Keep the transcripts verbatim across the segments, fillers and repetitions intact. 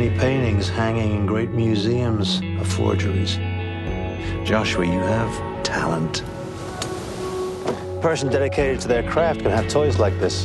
many paintings hanging in great museums are forgeries. Joshua, you have talent. A person dedicated to their craft can have toys like this.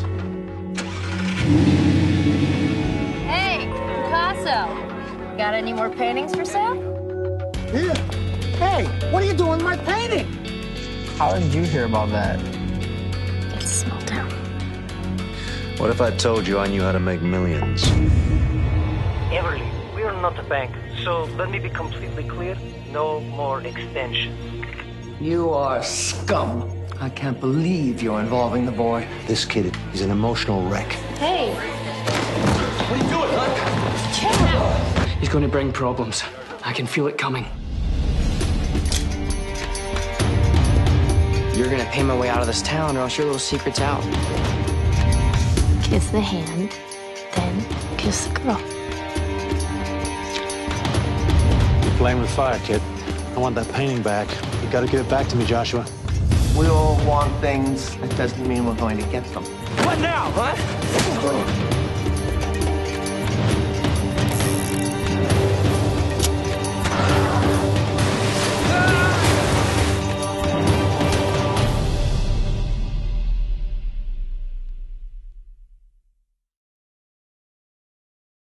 Hey, Picasso. Got any more paintings for sale? Yeah. Hey, what are you doing with my painting? How did you hear about that? It's a small town. What if I told you I knew how to make millions? Everly, we are not a bank, so let me be completely clear. No more extensions. You are scum. I can't believe you're involving the boy. This kid, he's an emotional wreck. Hey. What are you doing, huh? Chill out. He's going to bring problems. I can feel it coming. You're going to pay my way out of this town, or else your little secret's out. Kiss the hand, then kiss the girl. You're playing with fire, kid. I want that painting back. You gotta give it back to me, Joshua. We all want things. That doesn't mean we're going to get them. What now, huh?